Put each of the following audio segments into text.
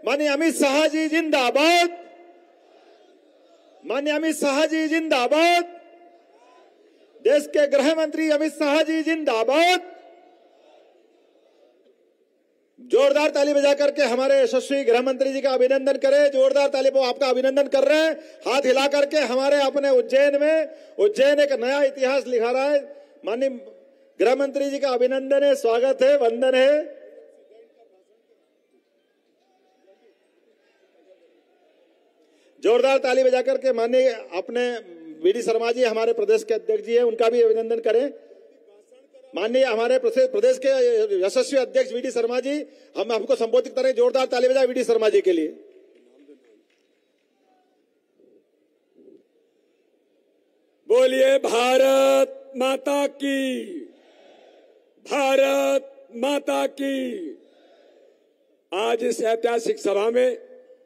माननीय अमित शाह जी जिंदाबाद, माननीय अमित शाह जी जिंदाबाद, देश के गृह मंत्री अमित शाह जी जिंदाबाद। जोरदार ताली बजा करके हमारे यशस्वी गृह मंत्री जी का अभिनंदन करें। जोरदार ताली पर आपका अभिनंदन कर रहे हैं, हाथ हिला करके। हमारे अपने उज्जैन एक नया इतिहास लिखा रहा है। माननीय गृह मंत्री जी का अभिनंदन है, स्वागत है, वंदन है। जोरदार ताली बजा करके माननीय अपने वीडी शर्मा जी हमारे प्रदेश के अध्यक्ष जी हैं, उनका भी अभिनंदन करें। माननीय हमारे प्रदेश के यशस्वी अध्यक्ष वीडी शर्मा जी हम हमको संबोधित करें। जोरदार ताली बजाएं वीडी शर्मा जी के लिए। बोलिए भारत माता की, भारत माता की। आज इस ऐतिहासिक सभा में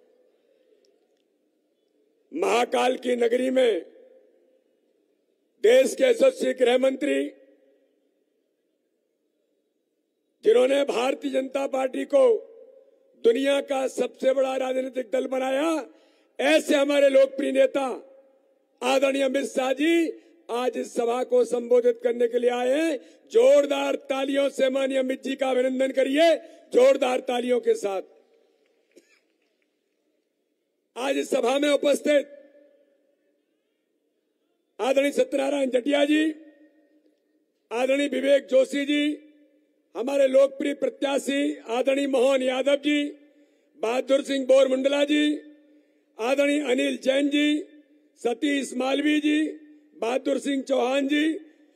महाकाल की नगरी में देश के यशस्वी गृह मंत्री, जिन्होंने भारतीय जनता पार्टी को दुनिया का सबसे बड़ा राजनीतिक दल बनाया, ऐसे हमारे लोकप्रिय नेता आदरणीय अमित शाह जी आज इस सभा को संबोधित करने के लिए आए हैं। जोरदार तालियों से माननीय अमित जी का अभिनंदन करिए, जोरदार तालियों के साथ। आज इस सभा में उपस्थित आदरणीय सत्यनारायण जटिया जी, आदरणीय विवेक जोशी जी, हमारे लोकप्रिय प्रत्याशी आदरणीय मोहन यादव जी, बहादुर सिंह बोरमुंडला जी, आदरणीय अनिल जैन जी, सतीश मालवीय जी, बहादुर सिंह चौहान जी,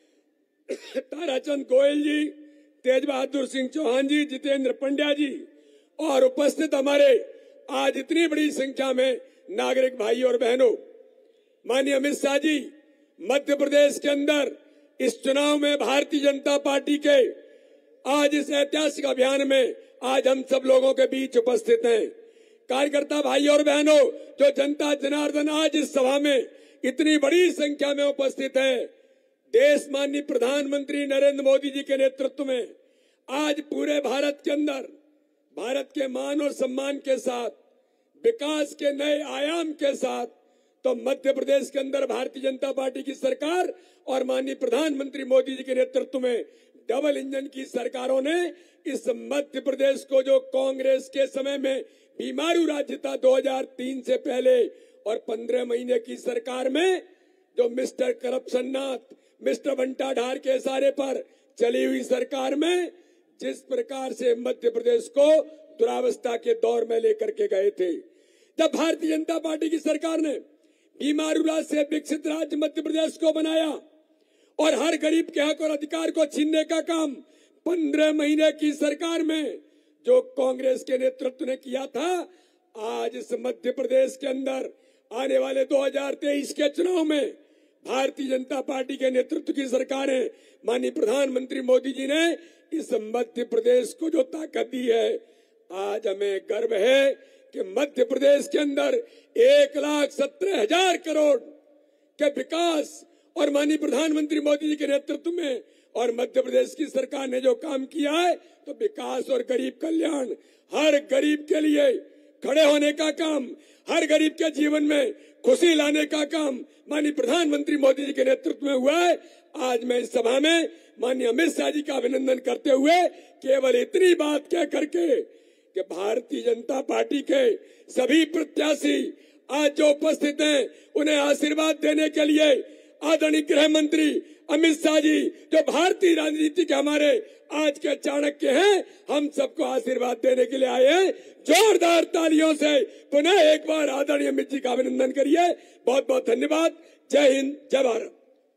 ताराचंद गोयल जी, तेज बहादुर सिंह चौहान जी, जितेंद्र पंड्या जी और उपस्थित हमारे आज इतनी बड़ी संख्या में नागरिक भाई और बहनों, माननीय अमित शाह जी मध्य प्रदेश के अंदर इस चुनाव में भारतीय जनता पार्टी के आज इस ऐतिहासिक अभियान में आज हम सब लोगों के बीच उपस्थित हैं। कार्यकर्ता भाई और बहनों, जो जनता जनार्दन आज इस सभा में इतनी बड़ी संख्या में उपस्थित है, देश माननीय प्रधानमंत्री नरेंद्र मोदी जी के नेतृत्व में आज पूरे भारत के अंदर भारत के मान और सम्मान के साथ, विकास के नए आयाम के साथ, तो मध्य प्रदेश के अंदर भारतीय जनता पार्टी की सरकार और माननीय प्रधानमंत्री मोदी जी के नेतृत्व में डबल इंजन की सरकारों ने इस मध्य प्रदेश को, जो कांग्रेस के समय में बीमारू राज्य था 2003 से पहले, और 15 महीने की सरकार में जो मिस्टर करप्शन नाथ, मिस्टर बंटा ढार के इशारे पर चली हुई सरकार में जिस प्रकार से मध्य प्रदेश को दुरावस्था के दौर में लेकर के गए थे, जब भारतीय जनता पार्टी की सरकार ने बीमारू राज्य से विकसित राज्य मध्य प्रदेश को बनाया और हर गरीब के हक और अधिकार को छीनने का काम 15 महीने की सरकार में जो कांग्रेस के नेतृत्व ने किया था, आज इस मध्य प्रदेश के अंदर आने वाले 2023 के चुनाव में भारतीय जनता पार्टी के नेतृत्व की सरकारें, माननीय प्रधानमंत्री मोदी जी ने इस मध्य प्रदेश को जो ताकत दी है, आज हमें गर्व है कि मध्य प्रदेश के अंदर 1,17,000 करोड़ के विकास और माननीय प्रधानमंत्री मोदी जी के नेतृत्व में और मध्य प्रदेश की सरकार ने जो काम किया है, तो विकास और गरीब कल्याण, हर गरीब के लिए खड़े होने का काम, हर गरीब के जीवन में खुशी लाने का काम माननीय प्रधानमंत्री मोदी जी के नेतृत्व में हुआ है। आज मैं इस सभा में माननीय अमित शाह जी का अभिनंदन करते हुए केवल इतनी बात कह करके कि भारतीय जनता पार्टी के सभी प्रत्याशी आज जो उपस्थित हैं, उन्हें आशीर्वाद देने के लिए आदरणीय गृह मंत्री अमित शाह जी, जो भारतीय राजनीति के हमारे आज के चाणक्य हैं, हम सबको आशीर्वाद देने के लिए आए हैं। जोरदार तालियों से पुनः एक बार आदरणीय अमित जी का अभिनंदन करिए। बहुत बहुत धन्यवाद। जय हिंद, जय भारत।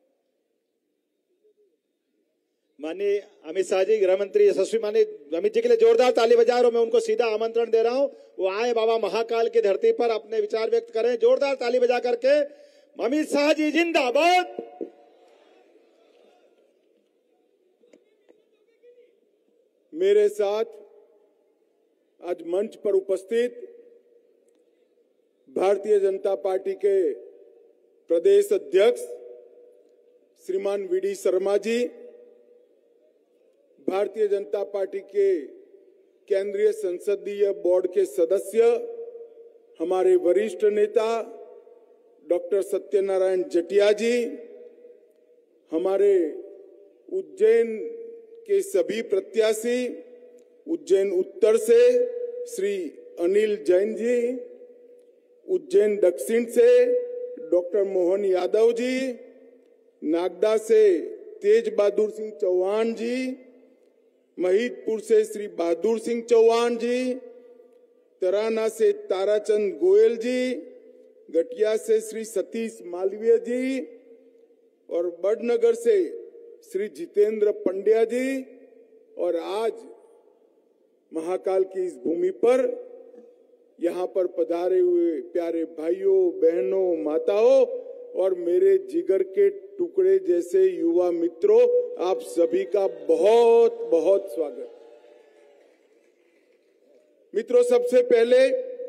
माननीय अमित शाह जी गृह मंत्री यशस्वी, माननीय अमित जी के लिए जोरदार ताली बजा और मैं उनको सीधा आमंत्रण दे रहा हूं, वो आए बाबा महाकाल की धरती पर अपने विचार व्यक्त करें। जोरदार ताली बजा करके। अमित शाह जी जिंदाबाद। मेरे साथ आज मंच पर उपस्थित भारतीय जनता पार्टी के प्रदेश अध्यक्ष श्रीमान वीडी शर्मा जी, भारतीय जनता पार्टी के केंद्रीय संसदीय बोर्ड के सदस्य, हमारे वरिष्ठ नेता डॉक्टर सत्यनारायण जटिया जी, हमारे उज्जैन के सभी प्रत्याशी, उज्जैन उत्तर से श्री अनिल जैन जी, उज्जैन दक्षिण से डॉक्टर मोहन यादव जी, नागदा से तेज बहादुर सिंह चौहान जी, महिदपुर से श्री बहादुर सिंह चौहान जी, तराना से ताराचंद गोयल जी, गटिया से श्री सतीश मालवीय जी और बड़नगर से श्री जितेंद्र पंड्या जी। और आज महाकाल की इस भूमि पर यहाँ पर पधारे हुए प्यारे भाइयों, बहनों, माताओं और मेरे जिगर के टुकड़े जैसे युवा मित्रों, आप सभी का बहुत बहुत स्वागत। मित्रों, सबसे पहले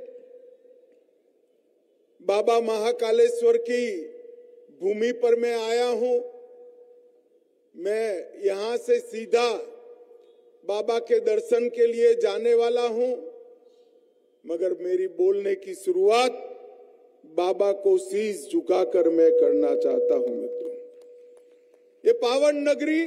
बाबा महाकालेश्वर की भूमि पर मैं आया हूं। मैं यहां से सीधा बाबा के दर्शन के लिए जाने वाला हूं, मगर मेरी बोलने की शुरुआत बाबा को शीश झुकाकर मैं करना चाहता हूं। मित्रों, ये पावन नगरी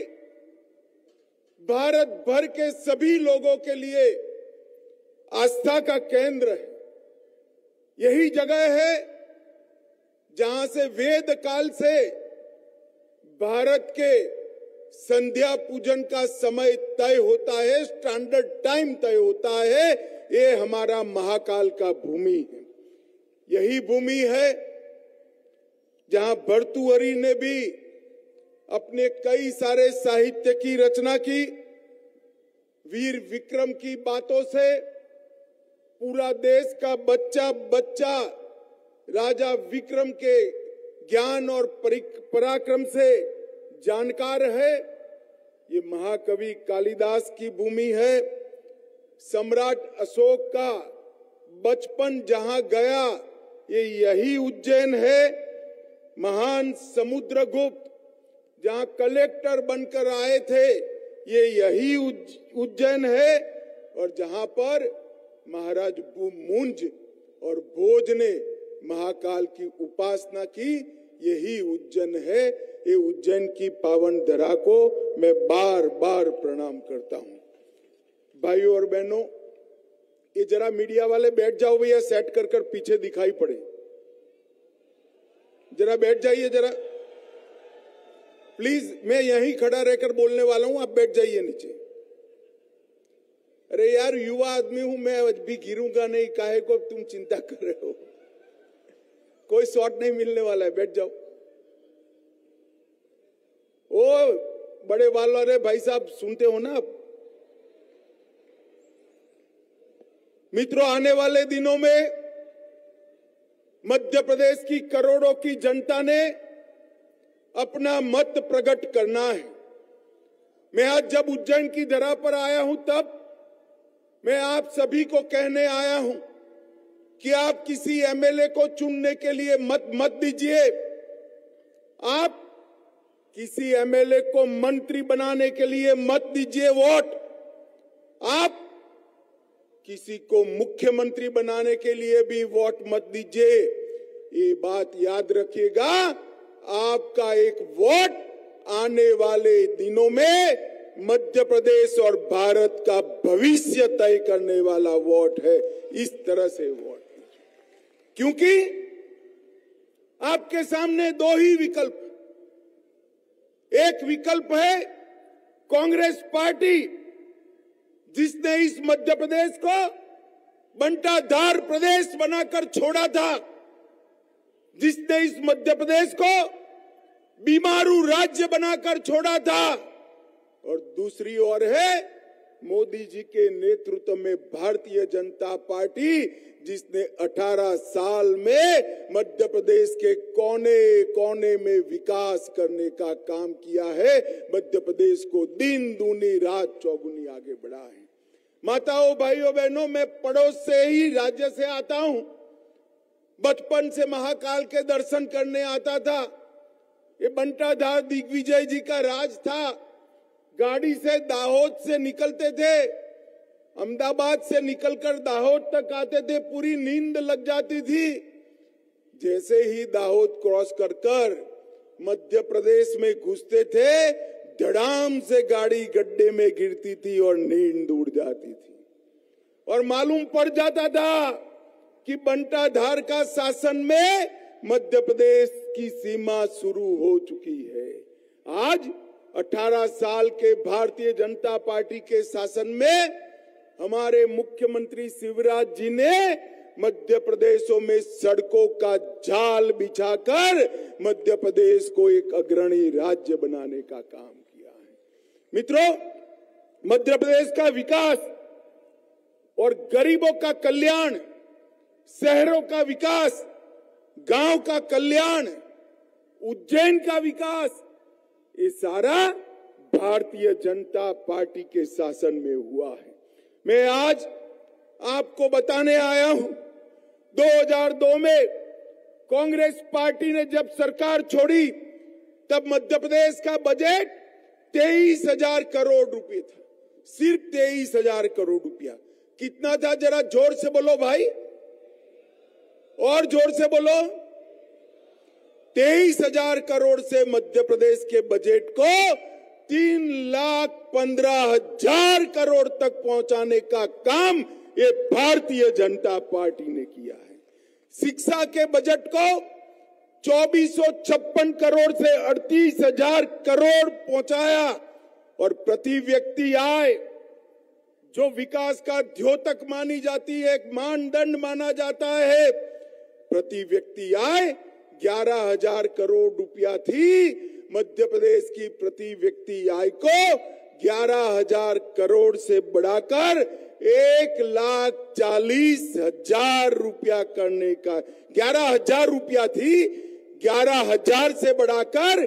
भारत भर के सभी लोगों के लिए आस्था का केंद्र है। यही जगह है जहां से वेद काल से भारत के संध्या पूजन का समय तय होता है, स्टैंडर्ड टाइम तय होता है। ये हमारा महाकाल का भूमि है। यही भूमि है जहां भर्तृहरि ने भी अपने कई सारे साहित्य की रचना की। वीर विक्रम की बातों से पूरा देश का बच्चा बच्चा राजा विक्रम के ज्ञान और पराक्रम से जानकार है। ये महाकवि कालिदास की भूमि है। सम्राट अशोक का बचपन जहां गया, ये यही उज्जैन है। महान समुद्रगुप्त जहां कलेक्टर बनकर आए थे, ये यही उज्जैन है। और जहां पर महाराज मुंज और भोज ने महाकाल की उपासना की, यही उज्जैन है। ये उज्जैन की पावन धरा को मैं बार बार प्रणाम करता हूं। भाइयों और बहनों, ये जरा मीडिया वाले बैठ जाओ भैया, सेट कर कर पीछे दिखाई पड़े। जरा बैठ जाइए जरा प्लीज। मैं यहीं खड़ा रहकर बोलने वाला हूं, आप बैठ जाइए नीचे। अरे यार, युवा आदमी हूं मैं, आज भी गिरूंगा नहीं, काहे को तुम चिंता कर रहे हो। कोई शॉट नहीं मिलने वाला है, बैठ जाओ। ओ बड़े बाल वाले भाई साहब, सुनते हो ना आप? मित्रों, आने वाले दिनों में मध्य प्रदेश की करोड़ों की जनता ने अपना मत प्रकट करना है। मैं आज जब उज्जैन की धरा पर आया हूं, तब मैं आप सभी को कहने आया हूं कि आप किसी एमएलए को चुनने के लिए मत दीजिए। आप किसी एमएलए को मंत्री बनाने के लिए मत दीजिए वोट। आप किसी को मुख्यमंत्री बनाने के लिए भी वोट मत दीजिए। ये बात याद रखिएगा, आपका एक वोट आने वाले दिनों में मध्य प्रदेश और भारत का भविष्य तय करने वाला वोट है। इस तरह से वोट, क्योंकि आपके सामने दो ही विकल्प। एक विकल्प है कांग्रेस पार्टी, जिसने इस मध्य प्रदेश को बंटाधार प्रदेश बनाकर छोड़ा था, जिसने इस मध्य प्रदेश को बीमारू राज्य बनाकर छोड़ा था। और दूसरी ओर है मोदी जी के नेतृत्व में भारतीय जनता पार्टी, जिसने 18 साल में मध्य प्रदेश के कोने कोने में विकास करने का काम किया है। मध्य प्रदेश को दिन दूनी रात चौगुनी आगे बढ़ा है। माताओं, भाइयों, बहनों, मैं पड़ोस से ही राज्य से आता हूं। बचपन से महाकाल के दर्शन करने आता था। ये बंटाधार दिग्विजय जी का राज था। गाड़ी से दाहोद से निकलते थे, अहमदाबाद से निकलकर दाहोद तक आते थे, पूरी नींद लग जाती थी। जैसे ही दाहोद क्रॉस कर कर मध्य प्रदेश में घुसते थे, धड़ाम से गाड़ी गड्ढे में गिरती थी और नींद उड़ जाती थी। और मालूम पड़ जाता था कि बंटाधार का शासन में मध्य प्रदेश की सीमा शुरू हो चुकी है। आज 18 साल के भारतीय जनता पार्टी के शासन में हमारे मुख्यमंत्री शिवराज जी ने मध्य प्रदेशों में सड़कों का जाल बिछाकर मध्य प्रदेश को एक अग्रणी राज्य बनाने का काम किया है। मित्रों, मध्य प्रदेश का विकास और गरीबों का कल्याण, शहरों का विकास, गांव का कल्याण, उज्जैन का विकास, ये सारा भारतीय जनता पार्टी के शासन में हुआ है। मैं आज आपको बताने आया हूं, 2002 में कांग्रेस पार्टी ने जब सरकार छोड़ी तब मध्य प्रदेश का बजट 23,000 करोड़ रुपए था, सिर्फ 23,000 करोड़ रुपया। कितना था जरा जोर से बोलो भाई, और जोर से बोलो। 23,000 करोड़ से मध्य प्रदेश के बजट को 3,15,000 करोड़ तक पहुंचाने का काम ये भारतीय जनता पार्टी ने किया है। शिक्षा के बजट को 2,456 करोड़ से 38,000 करोड़ पहुंचाया। और प्रति व्यक्ति आय, जो विकास का द्योतक मानी जाती है, एक मानदंड माना जाता है, प्रति व्यक्ति आय 11,000 करोड़ रुपया थी। मध्य प्रदेश की प्रति व्यक्ति आय को 11,000 करोड़ से बढ़ाकर 1,40,000 रुपया करने का, 11,000 रुपया थी, 11,000 से बढ़ाकर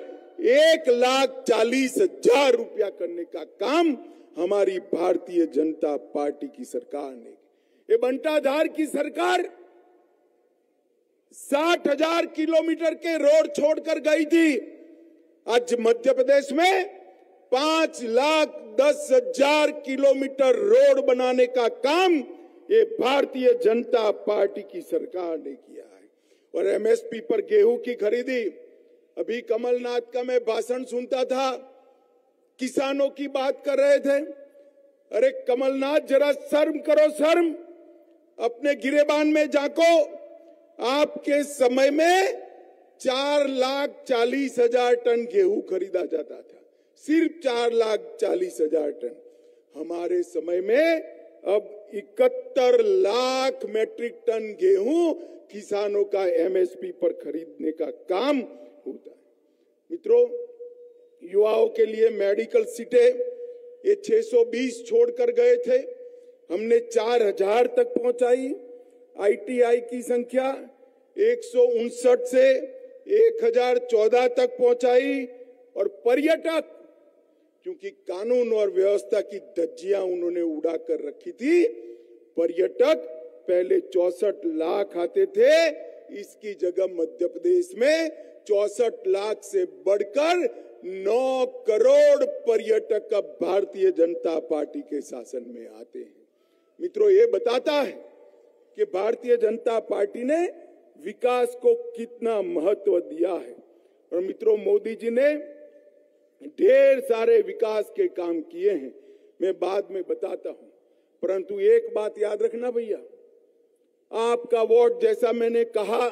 1,40,000 रुपया करने का काम हमारी भारतीय जनता पार्टी की सरकार ने। ये बंटाधार की सरकार 60,000 किलोमीटर के रोड छोड़कर गई थी। आज मध्य प्रदेश में 5,10,000 किलोमीटर रोड बनाने का काम ये भारतीय जनता पार्टी की सरकार ने किया है। और एमएसपी पर गेहूं की खरीदी, अभी कमलनाथ का मैं भाषण सुनता था, किसानों की बात कर रहे थे। अरे कमलनाथ, जरा शर्म करो, शर्म। अपने गिरेबान में झांको। आपके समय में 4,40,000 टन गेहूं खरीदा जाता था, सिर्फ 4,40,000 टन। हमारे समय में अब 71 लाख मैट्रिक टन गेहूं किसानों का एमएसपी पर खरीदने का काम होता है। मित्रों, युवाओं के लिए मेडिकल सीटें ये 620 छोड़कर गए थे, हमने 4,000 तक पहुंचाई। आईटीआई की संख्या 159 से 1,014 तक पहुंचाई। और पर्यटक, क्योंकि कानून और व्यवस्था की धज्जियां उन्होंने उड़ा कर रखी थी, पर्यटक पहले 64 लाख आते थे, इसकी जगह मध्य प्रदेश में 64 लाख से बढ़कर 9 करोड़ पर्यटक अब भारतीय जनता पार्टी के शासन में आते हैं। मित्रों, ये बताता है कि भारतीय जनता पार्टी ने विकास को कितना महत्व दिया है। और मित्रों, मोदी जी ने ढेर सारे विकास के काम किए हैं, मैं बाद में बताता हूं। परंतु एक बात याद रखना भैया, आपका वोट, जैसा मैंने कहा,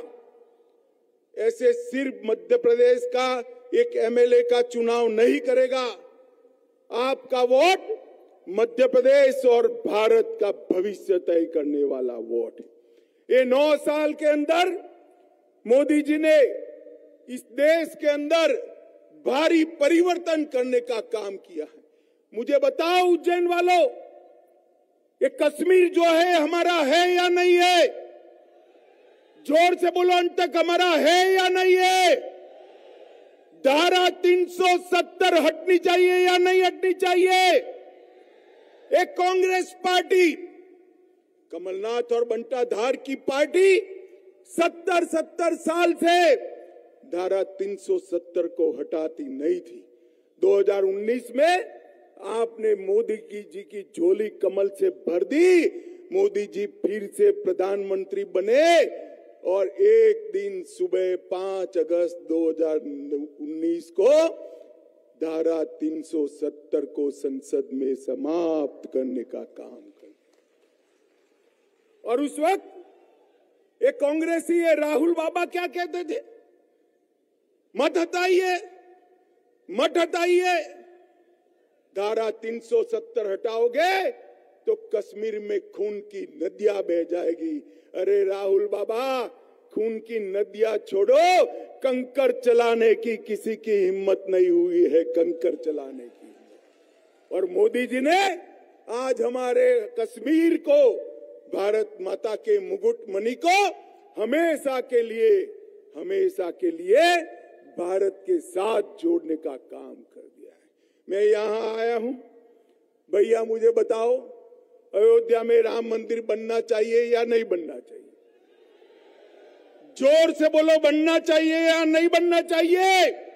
ऐसे सिर्फ मध्य प्रदेश का एक एमएलए का चुनाव नहीं करेगा। आपका वोट मध्य प्रदेश और भारत का भविष्य तय करने वाला वोट है। ये 9 साल के अंदर मोदी जी ने इस देश के अंदर भारी परिवर्तन करने का काम किया है। मुझे बताओ उज्जैन वालों, ये कश्मीर जो है हमारा है या नहीं है? जोर से बोलो, अंत तक हमारा है या नहीं है? धारा 370 हटनी चाहिए या नहीं हटनी चाहिए? एक कांग्रेस पार्टी, कमलनाथ और बंटाधार की पार्टी 70 साल से धारा 370 को हटाती नहीं थी। 2019 में आपने मोदी जी की झोली कमल से भर दी। मोदी जी फिर से प्रधानमंत्री बने और एक दिन सुबह 5 अगस्त 2019 को धारा 370 को संसद में समाप्त करने का काम कर। और उस वक्त एक कांग्रेसी ये राहुल बाबा क्या कहते थे? मत हटाइए, मत हटाइए, धारा 370 हटाओगे तो कश्मीर में खून की नदियां बह जाएगी। अरे राहुल बाबा, खून की नदियां छोड़ो, कंकर चलाने की किसी की हिम्मत नहीं हुई है, कंकर चलाने की। और मोदी जी ने आज हमारे कश्मीर को, भारत माता के मुकुट मणि को हमेशा के लिए भारत के साथ जोड़ने का काम कर दिया है। मैं यहां आया हूं, भैया मुझे बताओ, अयोध्या में राम मंदिर बनना चाहिए या नहीं बनना चाहिए? जोर से बोलो, बनना चाहिए या नहीं बनना चाहिए?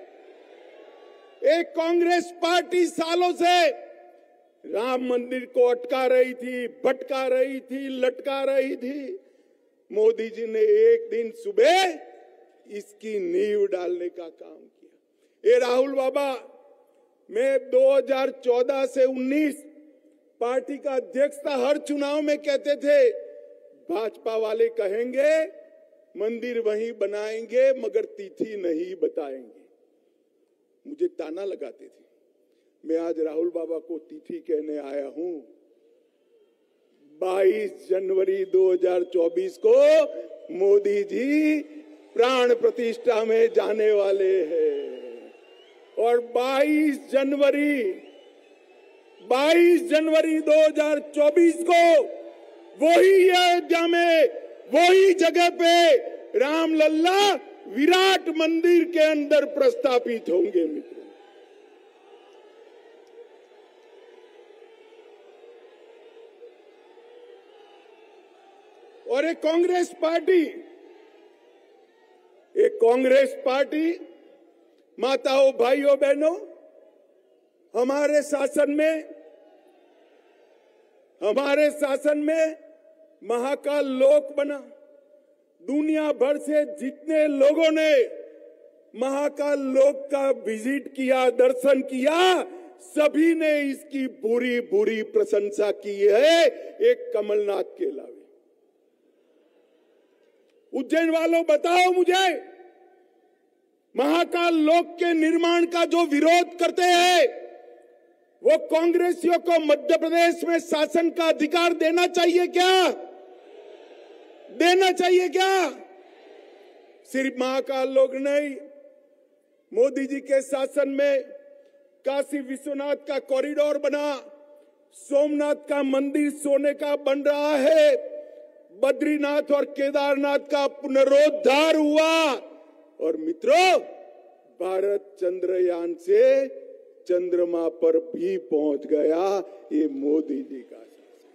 एक कांग्रेस पार्टी सालों से राम मंदिर को अटका रही थी, भटका रही थी, लटका रही थी। मोदी जी ने एक दिन सुबह इसकी नींव डालने का काम किया। ये राहुल बाबा, मैं 2014 से 19 पार्टी का अध्यक्ष था। हर चुनाव में कहते थे भाजपा वाले कहेंगे मंदिर वहीं बनाएंगे मगर तिथि नहीं बताएंगे। मुझे ताना लगाते थे। मैं आज राहुल बाबा को तिथि कहने आया हूं। 22 जनवरी 2024 को मोदी जी प्राण प्रतिष्ठा में जाने वाले हैं और 22 जनवरी 2024 को वही अयोध्या में, वही जगह पे रामलल्ला विराट मंदिर के अंदर प्रस्थापित होंगे। मित्रों, और एक कांग्रेस पार्टी माताओं, भाइयों, बहनों, हमारे शासन में महाकाल लोक बना। दुनिया भर से जितने लोगों ने महाकाल लोक का विजिट किया, दर्शन किया, सभी ने इसकी बुरी बुरी प्रशंसा की है, एक कमलनाथ के अलावा। उज्जैन वालों, बताओ मुझे, महाकाल लोक के निर्माण का जो विरोध करते हैं वो कांग्रेसियों को मध्य प्रदेश में शासन का अधिकार देना चाहिए क्या? देना चाहिए क्या? सिर्फ महाकाल लोक नहीं, मोदी जी के शासन में काशी विश्वनाथ का कॉरिडोर बना, सोमनाथ का मंदिर सोने का बन रहा है, बद्रीनाथ और केदारनाथ का पुनरोद्धार हुआ और मित्रों, भारत चंद्रयान से चंद्रमा पर भी पहुंच गया। ये मोदी जी का शासन।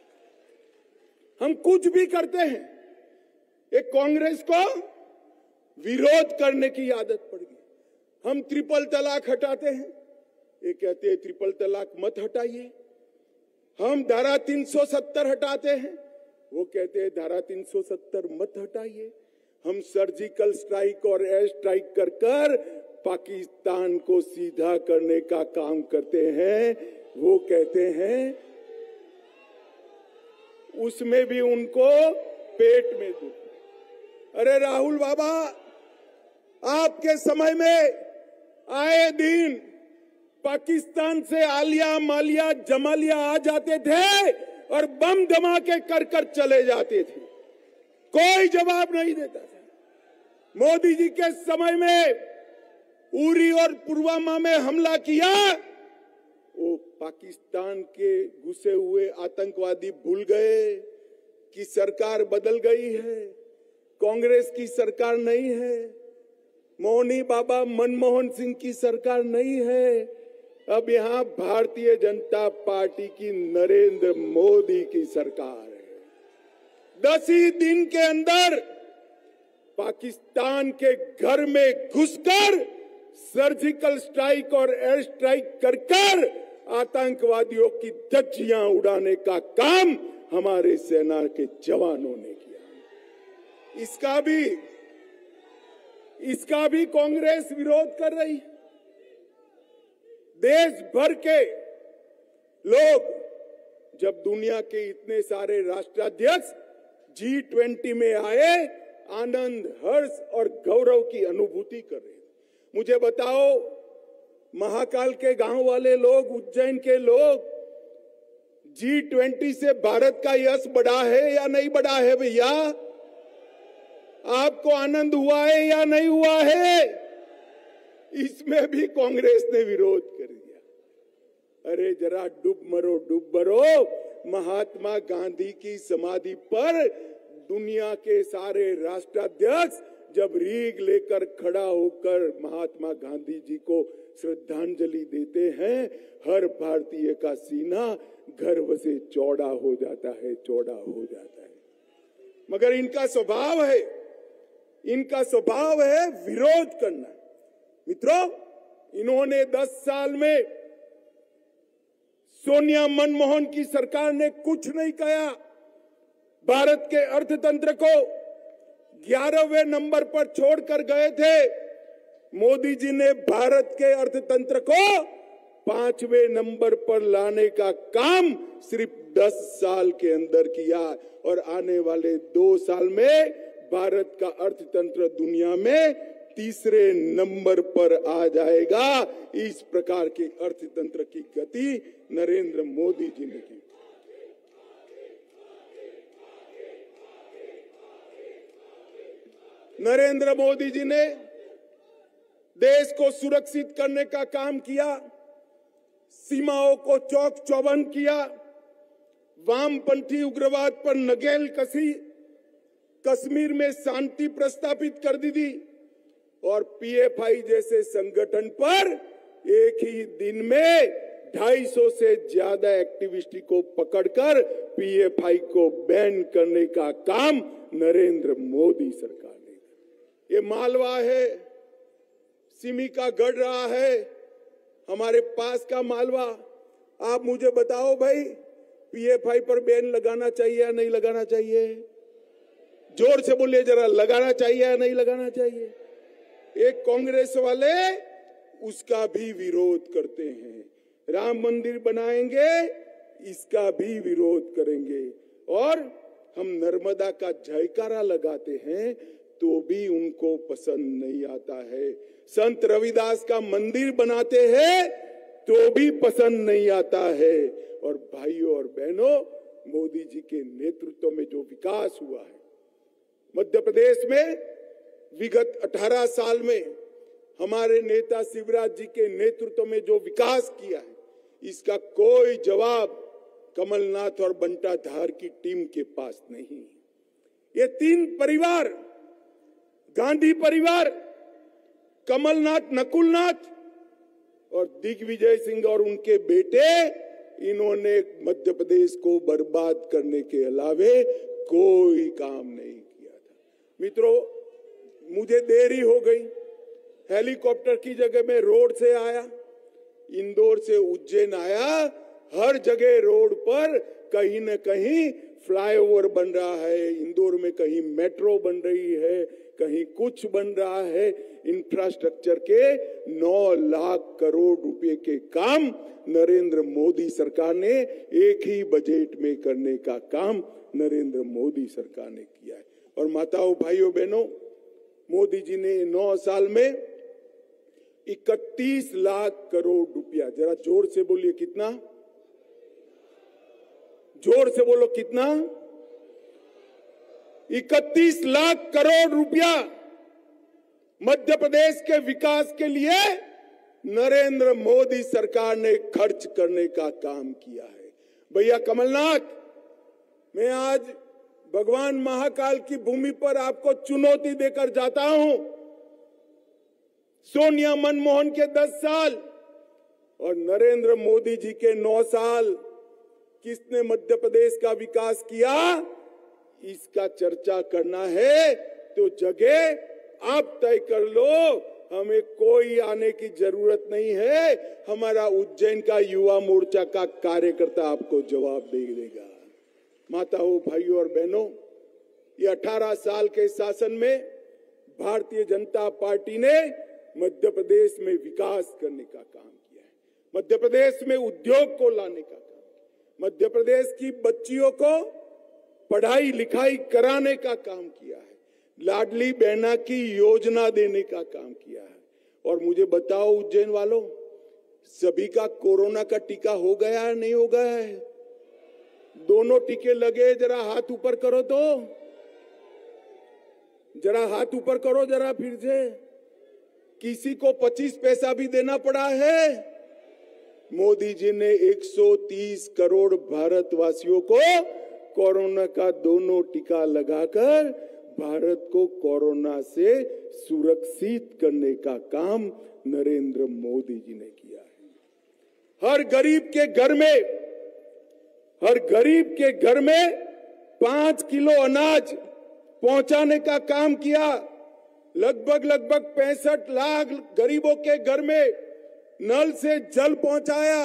हम कुछ भी करते हैं, एक कांग्रेस को विरोध करने की आदत पड़ गई। हम ट्रिपल तलाक हटाते हैं, ये कहते हैं ट्रिपल तलाक मत हटाइए। हम धारा 370 हटाते हैं, वो कहते हैं धारा 370 मत हटाइए। हम सर्जिकल स्ट्राइक और एयर स्ट्राइक कर पाकिस्तान को सीधा करने का काम करते हैं, वो कहते हैं उसमें भी उनको पेट में दुख। अरे राहुल बाबा, आपके समय में आए दिन पाकिस्तान से आलिया, मालिया, जमालिया आ जाते थे और बम धमाके कर चले जाते थे, कोई जवाब नहीं देता था। मोदी जी के समय में उरी और पुलवामा में हमला किया, वो पाकिस्तान के घुसे हुए आतंकवादी भूल गए कि सरकार बदल गई है, कांग्रेस की सरकार नहीं है, मोहनी बाबा मनमोहन सिंह की सरकार नहीं है, अब यहाँ भारतीय जनता पार्टी की नरेंद्र मोदी की सरकार है। 10 ही दिन के अंदर पाकिस्तान के घर में घुसकर सर्जिकल स्ट्राइक और एयर स्ट्राइक कर आतंकवादियों की धज्जियां उड़ाने का काम हमारे सेना के जवानों ने किया। इसका भी कांग्रेस विरोध कर रही। देश भर के लोग जब दुनिया के इतने सारे राष्ट्राध्यक्ष G20 में आए, आनंद, हर्ष और गौरव की अनुभूति कर रहे। मुझे बताओ, महाकाल के गांव वाले लोग, उज्जैन के लोग, G20 से भारत का यश बढ़ा है या नहीं बढ़ा है भैया? आपको आनंद हुआ है या नहीं हुआ है? इसमें भी कांग्रेस ने विरोध कर दिया। अरे जरा डूब मरो। महात्मा गांधी की समाधि पर दुनिया के सारे राष्ट्राध्यक्ष जब रीग लेकर खड़ा होकर महात्मा गांधी जी को श्रद्धांजलि देते हैं, हर भारतीय का सीना गर्व से चौड़ा हो जाता है। मगर इनका स्वभाव है विरोध करना। मित्रों, इन्होंने 10 साल में सोनिया मनमोहन की सरकार ने कुछ नहीं किया। भारत के अर्थतंत्र को 11वें नंबर पर छोड़कर गए थे। मोदी जी ने भारत के अर्थतंत्र को 5वें नंबर पर लाने का काम सिर्फ 10 साल के अंदर किया और आने वाले 2 साल में भारत का अर्थतंत्र दुनिया में 3रे नंबर पर आ जाएगा। इस प्रकार के अर्थतंत्र की गति नरेंद्र मोदी जी ने की। नरेंद्र मोदी जी ने देश को सुरक्षित करने का काम किया, सीमाओं को चौक चौबंद किया, वामपंथी उग्रवाद पर नकेल कसी, कश्मीर में शांति प्रस्तापित कर दी थी और PFI जैसे संगठन पर एक ही दिन में 250 से ज्यादा एक्टिविस्ट को पकड़कर PFI को बैन करने का काम नरेंद्र मोदी सरकार ने। ये मालवा है, सिमी का गढ़ रहा है, हमारे पास का मालवा। आप मुझे बताओ भाई, PFI पर बैन लगाना चाहिए या नहीं लगाना चाहिए? जोर से बोलिए जरा, लगाना चाहिए या नहीं लगाना चाहिए? एक कांग्रेस वाले उसका भी विरोध करते हैं। राम मंदिर बनाएंगे, इसका भी विरोध करेंगे। और हम नर्मदा का जयकारा लगाते हैं तो भी उनको पसंद नहीं आता है। संत रविदास का मंदिर बनाते हैं तो भी पसंद नहीं आता है। और भाइयों और बहनों, मोदी जी के नेतृत्व में जो विकास हुआ है मध्य प्रदेश में, विगत 18 साल में हमारे नेता शिवराज जी के नेतृत्व में जो विकास किया है, इसका कोई जवाब कमलनाथ और बंटा धार की टीम के पास नहीं। ये 3 परिवार, गांधी परिवार, कमलनाथ, नकुलनाथ और दिग्विजय सिंह और उनके बेटे, इन्होंने मध्य प्रदेश को बर्बाद करने के अलावे कोई काम नहीं किया था। मित्रों, मुझे देरी हो गई। हेलीकॉप्टर की जगह में रोड से आया, इंदौर से उज्जैन आया। हर जगह रोड पर कहीं न कहीं फ्लाईओवर बन रहा है, इंदौर में कहीं मेट्रो बन रही है, कहीं कुछ बन रहा है। इंफ्रास्ट्रक्चर के 9 लाख करोड़ रुपए के काम नरेंद्र मोदी सरकार ने एक ही बजट में करने का काम नरेंद्र मोदी सरकार ने किया है। और माताओं, भाइयों, बहनों, मोदी जी ने 9 साल में 31 लाख करोड़ रुपया, जरा जोर से बोलिए कितना? जोर से बोलो कितना? 31 लाख करोड़ रुपया मध्य प्रदेश के विकास के लिए नरेंद्र मोदी सरकार ने खर्च करने का काम किया है। भैया कमलनाथ, मैं आज भगवान महाकाल की भूमि पर आपको चुनौती देकर जाता हूं। सोनिया मनमोहन के 10 साल और नरेंद्र मोदी जी के 9 साल, किसने मध्य प्रदेश का विकास किया, इसका चर्चा करना है तो जगह आप तय कर लो। हमें कोई आने की जरूरत नहीं है। हमारा उज्जैन का युवा मोर्चा का कार्यकर्ता आपको जवाब दे देगा। माताओं, भाइयों और बहनों, ये 18 साल के शासन में भारतीय जनता पार्टी ने मध्य प्रदेश में विकास करने का काम किया है, मध्य प्रदेश में उद्योग को लाने का काम, मध्य प्रदेश की बच्चियों को पढ़ाई लिखाई कराने का काम किया है, लाडली बहना की योजना देने का काम किया है। और मुझे बताओ उज्जैन वालों, सभी का कोरोना का टीका हो गया है नहीं हो गया है? दोनों टीके लगे? जरा हाथ ऊपर करो तो, जरा हाथ ऊपर करो जरा फिर से। किसी को 25 पैसा भी देना पड़ा है? मोदी जी ने 130 करोड़ भारतवासियों को कोरोना का दोनों टीका लगाकर भारत को कोरोना से सुरक्षित करने का काम नरेंद्र मोदी जी ने किया है। हर गरीब के घर में 5 किलो अनाज पहुंचाने का काम किया। लगभग 65 लाख गरीबों के घर में नल से जल पहुंचाया।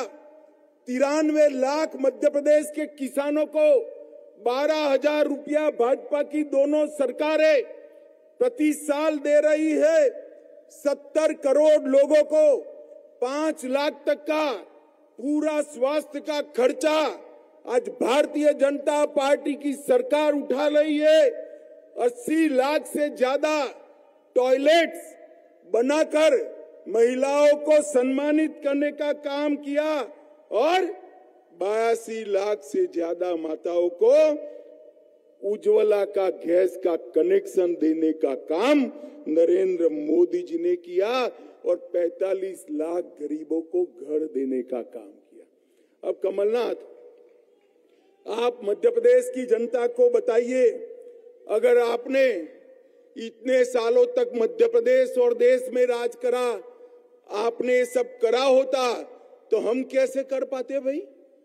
93 लाख मध्य प्रदेश के किसानों को 12,000 रुपया भाजपा की दोनों सरकारें प्रति साल दे रही है। 70 करोड़ लोगों को 5 लाख तक का पूरा स्वास्थ्य का खर्चा आज भारतीय जनता पार्टी की सरकार उठा रही है। 80 लाख से ज्यादा टॉयलेट्स बनाकर महिलाओं को सम्मानित करने का काम किया और 82 लाख से ज्यादा माताओं को उज्ज्वला का गैस का कनेक्शन देने का काम नरेंद्र मोदी जी ने किया और 45 लाख गरीबों को घर देने का काम किया। अब कमलनाथ, आप मध्य प्रदेश की जनता को बताइए, अगर आपने इतने सालों तक मध्य प्रदेश और देश में राज करा, आपने सब करा होता तो हम कैसे कर पाते भाई?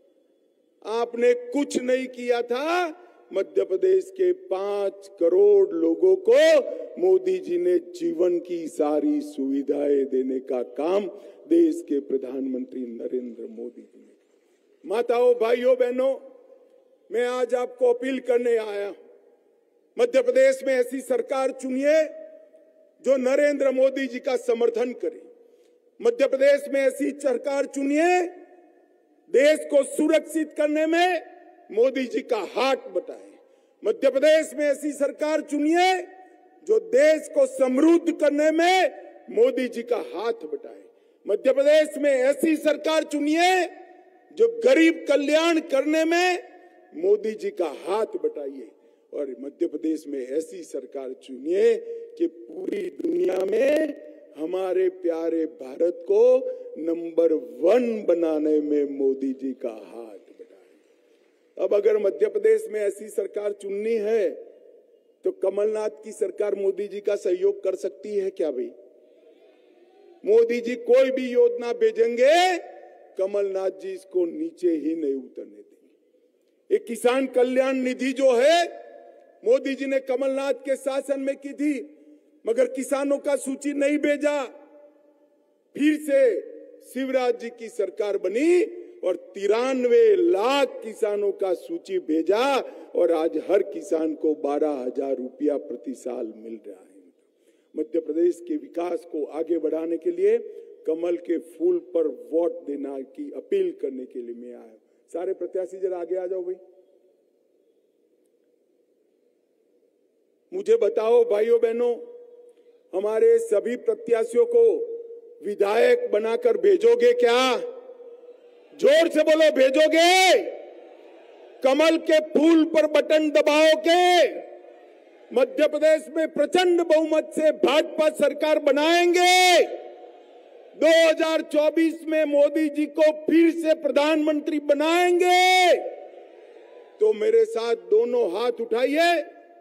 आपने कुछ नहीं किया था। मध्य प्रदेश के 5 करोड़ लोगों को मोदी जी ने जीवन की सारी सुविधाएं देने का काम देश के प्रधानमंत्री नरेंद्र मोदी जी ने। माताओं, भाइयों, बहनों, मैं आज आपको अपील करने आया, मध्य प्रदेश में ऐसी सरकार चुनिए जो नरेंद्र मोदी जी का समर्थन करे। मध्य प्रदेश में ऐसी सरकार चुनिए देश को सुरक्षित करने में मोदी जी का हाथ बटाए। मध्य प्रदेश में ऐसी सरकार चुनिए जो देश को समृद्ध करने में मोदी जी का हाथ बटाए। मध्य प्रदेश में ऐसी सरकार चुनिए जो गरीब कल्याण करने में मोदी जी का हाथ बटाइए। और मध्य प्रदेश में ऐसी सरकार चुनिए कि पूरी दुनिया में हमारे प्यारे भारत को नंबर 1 बनाने में मोदी जी का हाथ बढ़ाए। अब अगर मध्य प्रदेश में ऐसी सरकार चुननी है तो कमलनाथ की सरकार मोदी जी का सहयोग कर सकती है क्या भाई? मोदी जी कोई भी योजना भेजेंगे, कमलनाथ जी इसको नीचे ही नहीं उतरने देंगे। एक किसान कल्याण निधि जो है मोदी जी ने कमलनाथ के शासन में की थी, मगर किसानों का सूची नहीं भेजा। फिर से शिवराज जी की सरकार बनी और 93 लाख किसानों का सूची भेजा और आज हर किसान को 12,000 रुपया प्रति साल मिल रहा है। मध्य प्रदेश के विकास को आगे बढ़ाने के लिए कमल के फूल पर वोट देना की अपील करने के लिए मैं आया। सारे प्रत्याशी जरा आगे आ जाओ भाई। मुझे बताओ भाइयों बहनों, हमारे सभी प्रत्याशियों को विधायक बनाकर भेजोगे क्या? जोर से बोलो, भेजोगे? कमल के फूल पर बटन दबाओगे? मध्य प्रदेश में प्रचंड बहुमत से भाजपा सरकार बनाएंगे। 2024 में मोदी जी को फिर से प्रधानमंत्री बनाएंगे। तो मेरे साथ दोनों हाथ उठाइए,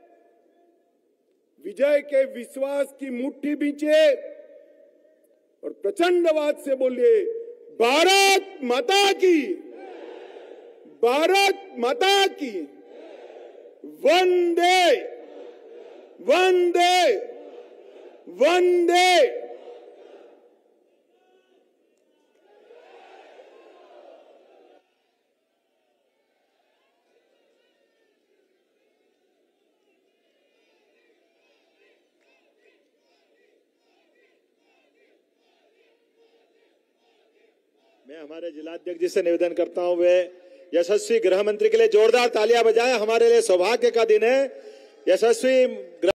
विजय के विश्वास की मुट्ठी बींचे और प्रचंड आवाज से बोलिए, भारत माता की, भारत माता की, वंदे वंदे वंदे मैं हमारे जिलाध्यक्ष जी से निवेदन करता हूं, वे यशस्वी गृह मंत्री के लिए जोरदार तालियां बजाएं। हमारे लिए सौभाग्य का दिन है। यशस्वी